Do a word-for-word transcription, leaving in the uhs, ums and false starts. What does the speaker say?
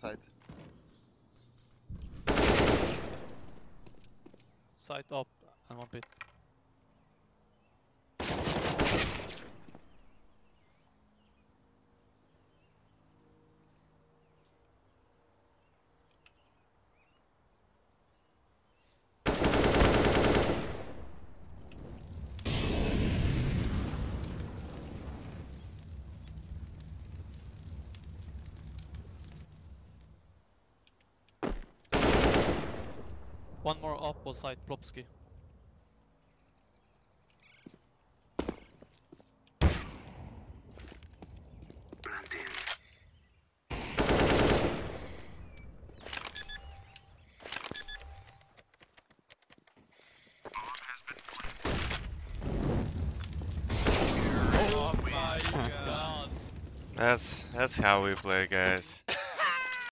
side. Side up and one pit. One more up was side, Plopsky. Oh my god! That's that's how we play, guys.